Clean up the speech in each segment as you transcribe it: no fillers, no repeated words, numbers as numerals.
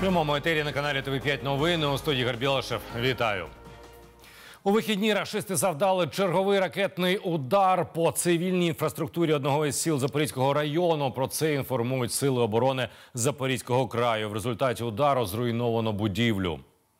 прямому етері на каналі ТВ5 новини. У студії Ігор Білашев. Вітаю. У вихідні рашисти завдали черговий ракетний удар по цивільній інфраструктурі одного із сіл Запорізького району. Про це інформують Сили оборони Запорізького краю. В результаті удару зруйновано будівлю.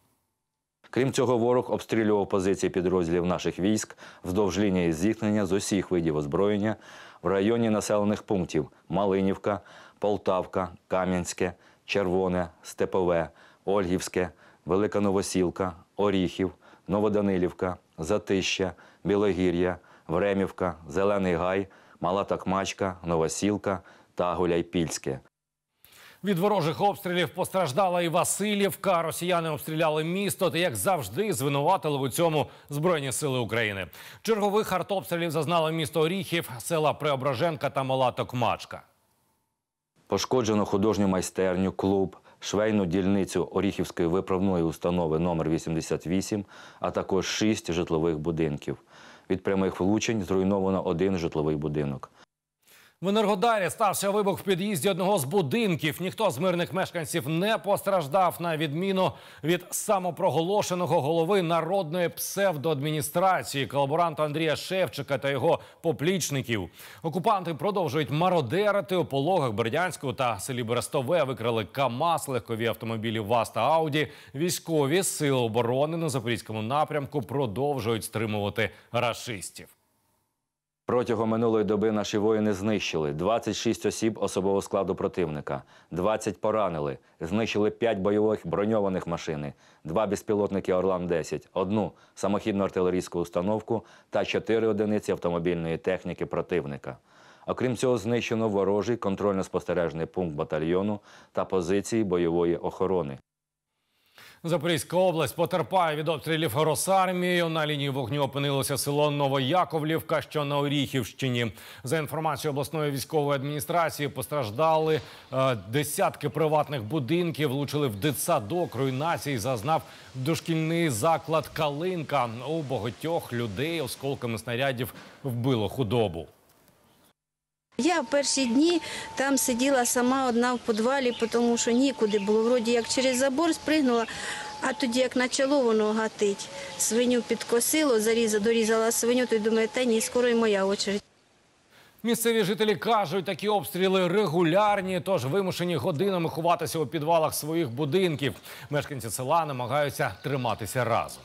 Крім цього, ворог обстрілював позиції підрозділів наших військ вздовж лінії зіткнення з усіх видів озброєння в районі населених пунктів Малинівка, Полтавка, Кам'янське, Червоне, Степове, Ольгівське, Велика Новосілка, Оріхів, Новоданилівка, Затища, Білогір'я, Времівка, Зелений Гай, Мала Токмачка, Новосілка та Гуляйпільське. Від ворожих обстрілів постраждала і Василівка. Росіяни обстріляли місто та, як завжди, звинуватили у цьому Збройні сили України. Чергових артобстрілів зазнало місто Оріхів, села Преображенка та Мала Токмачка. Пошкоджено художню майстерню, клуб, швейну дільницю Оріхівської виправної установи номер 88, а також 6 житлових будинків. Від прямих влучень зруйновано 1 житловий будинок. В Енергодарі стався вибух в під'їзді одного з будинків. Ніхто з мирних мешканців не постраждав, на відміну від самопроголошеного голови народної псевдоадміністрації, колаборанта Андрія Шевчика та його поплічників. Окупанти продовжують мародерити. У Пологах, Бердянську та селі Берестове викрали КАМАЗ, легкові автомобілі ВАЗ та Ауді. Військові сили оборони на Запорізькому напрямку продовжують стримувати рашистів. Протягом минулої доби наші воїни знищили 26 осіб особового складу противника, 20 поранили, знищили 5 бойових броньованих машин, 2 безпілотники «Орлан-10», 1 самохідну артилерійську установку та 4 одиниці автомобільної техніки противника. Окрім цього, знищено ворожий контрольно-спостережний пункт батальйону та позиції бойової охорони. Запорізька область потерпає від обстрілів Росармією. На лінії вогню опинилося село Новояковлівка, що на Оріхівщині. За інформацією обласної військової адміністрації, постраждали десятки приватних будинків, влучили в дитсадок, руйнації зазнав дошкільний заклад «Калинка». У багатьох людей осколками снарядів вбило худобу. Я в перші дні там сиділа сама одна в підвалі, тому що нікуди було. Вроді як через забор спригнула, а тоді як почало воно гатить. Свиню підкосило, дорізала свиню, то й думаю, та ні, скоро й моя очередь. Місцеві жителі кажуть, такі обстріли регулярні, тож вимушені годинами ховатися у підвалах своїх будинків. Мешканці села намагаються триматися разом.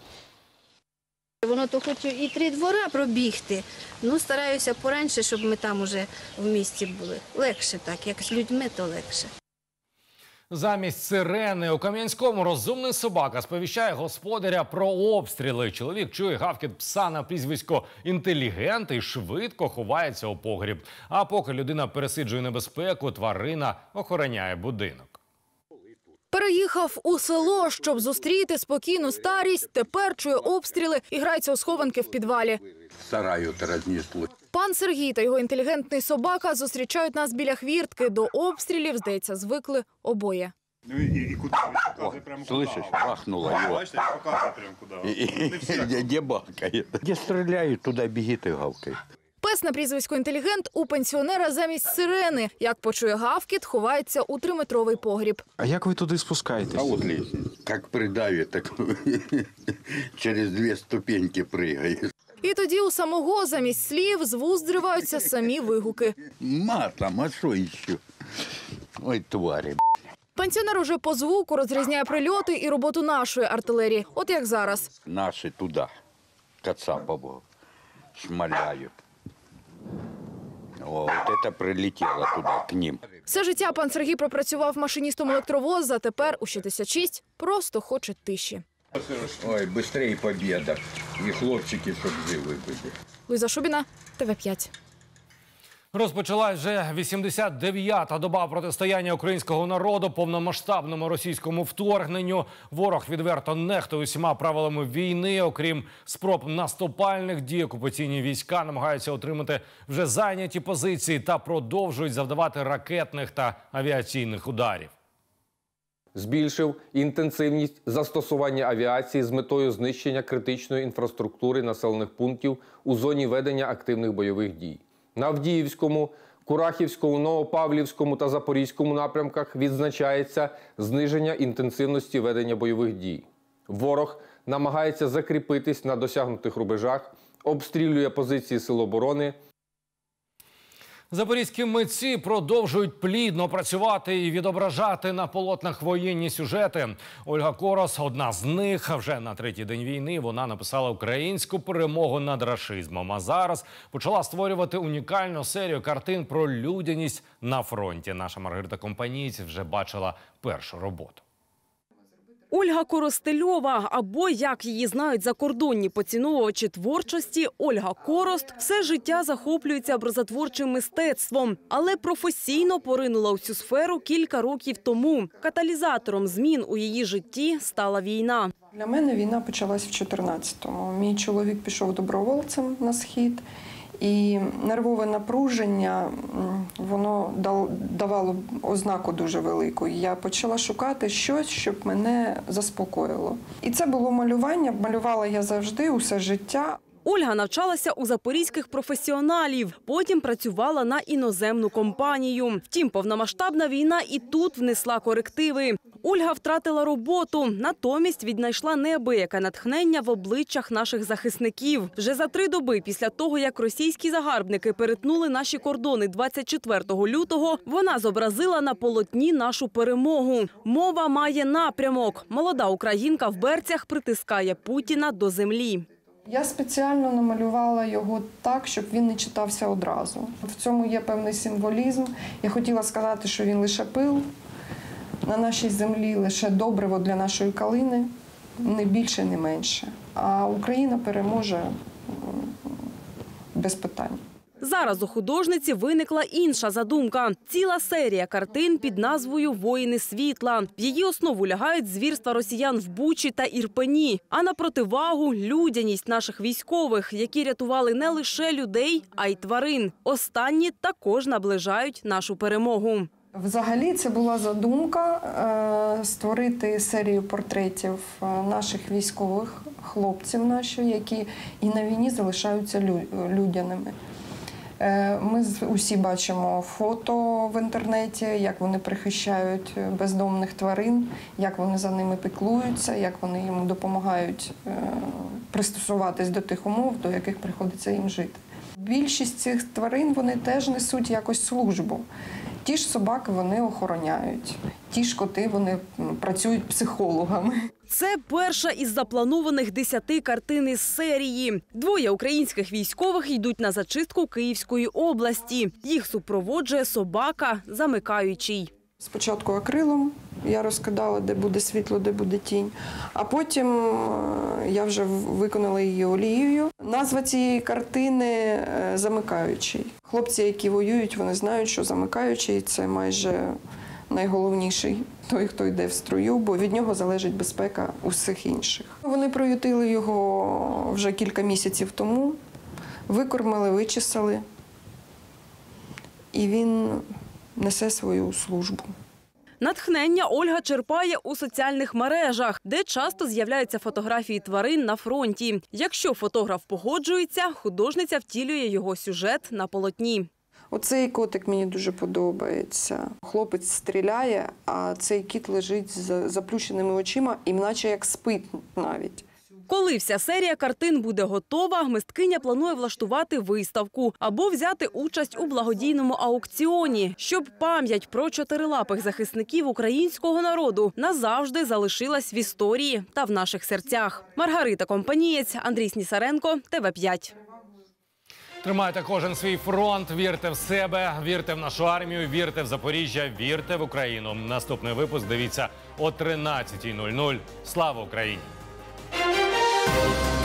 Воно то хочу і 3 двора пробігти, стараюся пораньше, щоб ми там уже в місті були. Легше так, як з людьми, то легше. Замість сирени у Кам'янському розумний собака сповіщає господаря про обстріли. Чоловік чує гавкіт пса на прізвисько «Інтелігент» і швидко ховається у погріб. А поки людина пересиджує небезпеку, тварина охороняє будинок. Переїхав у село, щоб зустріти спокійну старість, тепер чує обстріли і грається у схованки в підвалі. Сараю рознесло. Пан Сергій та його інтелігентний собака зустрічають нас біля хвіртки. До обстрілів, здається, звикли обоє. Слышишь, бахнуло его. Бачите, показує прямо куди. Где бахкает? Где стреляют, туда бегит и гавкает. Пес на прізвисько «Інтелігент» у пенсіонера замість сирени. Як почує гавкіт, ховається у 3-метровий погріб. А як ви туди спускаєтесь? А вот лестница. Как придавит, так через 2 ступеньки прыгает. І тоді у самого замість слів з вуст зриваються самі вигуки. Матом, а что еще? Ой, твари. Пенсіонер уже по звуку розрізняє прильоти і роботу нашої артилерії. От як зараз. Наши туда, Кацапову, шмаляют. О, вот это прилетело туда, к ним. Все життя пан Сергій пропрацював машиністом електровоза, а тепер у 66 просто хоче тиші. Ой, быстрее победа. И хлопчики, чтоб живы были. Луїза Шубіна, ТВ5. Розпочалась вже 89-та доба протистояння українського народу повномасштабному російському вторгненню. Ворог відверто нехтує усіма правилами війни. Окрім спроб наступальних дій, окупаційні війська намагаються отримати вже зайняті позиції та продовжують завдавати ракетних та авіаційних ударів. Збільшив інтенсивність застосування авіації з метою знищення критичної інфраструктури населених пунктів у зоні ведення активних бойових дій. На Авдіївському, Курахівському, Новопавлівському та Запорізькому напрямках відзначається зниження інтенсивності ведення бойових дій. Ворог намагається закріпитись на досягнутих рубежах, обстрілює позиції Сил оборони. Запорізькі митці продовжують плідно працювати і відображати на полотнах воєнні сюжети. Ольга Корос – одна з них. Вже на третій день війни вона написала українську перемогу над рашизмом. А зараз почала створювати унікальну серію картин про людяність на фронті. Наша Маргарита Компанієць вже бачила першу роботу. Ольга Коростельова, або, як її знають закордонні поціновувачі творчості, Ольга Корост, все життя захоплюється образотворчим мистецтвом, але професійно поринула у цю сферу кілька років тому. Каталізатором змін у її житті стала війна. Для мене війна почалась в 2014-му. Мій чоловік пішов добровольцем на Схід. І нервове напруження, воно давало ознаку дуже велику. Я почала шукати щось, щоб мене заспокоїло. І це було малювання. Малювала я завжди, усе життя. Ольга навчалася у запорізьких професіоналів, потім працювала на іноземну компанію. Втім, повномасштабна війна і тут внесла корективи. Ольга втратила роботу, натомість віднайшла неабияке натхнення в обличчях наших захисників. Вже за 3 доби після того, як російські загарбники перетнули наші кордони 24 лютого, вона зобразила на полотні нашу перемогу. Мова має напрямок. Молода українка в берцях притискає Путіна до землі. Я спеціально намалювала його так, щоб він не читався одразу. В цьому є певний символізм. Я хотіла сказати, що він лише пил на нашій землі, лише добриво для нашої калини, не більше, не менше. А Україна переможе без питань. Зараз у художниці виникла інша задумка – ціла серія картин під назвою «Воїни світла». В її основу лягають звірства росіян в Бучі та Ірпені, а на противагу – людяність наших військових, які рятували не лише людей, а й тварин. Останні також наближають нашу перемогу. Взагалі це була задумка створити серію портретів наших військових, хлопців наших, які і на війні залишаються людяними. Ми усі бачимо фото в інтернеті, як вони прихищають бездомних тварин, як вони за ними піклуються, як вони їм допомагають пристосуватись до тих умов, до яких приходиться їм жити. Більшість цих тварин, вони теж несуть якось службу. Ті ж собаки вони охороняють, ті ж коти вони працюють психологами. Це перша із запланованих 10 картин із серії. 2 українських військових йдуть на зачистку Київської області. Їх супроводжує собака замикаючий. Спочатку акрилом я розкидала, де буде світло, де буде тінь. А потім я вже виконала її олією. Назва цієї картини «Замикаючий». Хлопці, які воюють, вони знають, що замикаючий – це майже найголовніший той, хто йде в строю, бо від нього залежить безпека усіх інших. Вони приютили його вже кілька місяців тому, викормили, вичесали, і він несе свою службу. Натхнення Ольга черпає у соціальних мережах, де часто з'являються фотографії тварин на фронті. Якщо фотограф погоджується, художниця втілює його сюжет на полотні. Оцей котик мені дуже подобається. Хлопець стріляє, а цей кіт лежить з заплющеними очима, і наче як спить навіть. Коли вся серія картин буде готова, мисткиня планує влаштувати виставку або взяти участь у благодійному аукціоні, щоб пам'ять про 4-лапих захисників українського народу назавжди залишилась в історії та в наших серцях. Маргарита Компанієць, Андрій Снісаренко, ТВ5. Тримайте кожен свій фронт, вірте в себе, вірте в нашу армію, вірте в Запоріжжя, вірте в Україну. Наступний випуск дивіться о 13:00. Слава Україні!